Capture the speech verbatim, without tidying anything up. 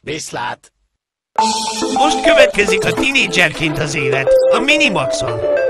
Viszlát! Most következik a tinédzserként az élet, a Minimaxon.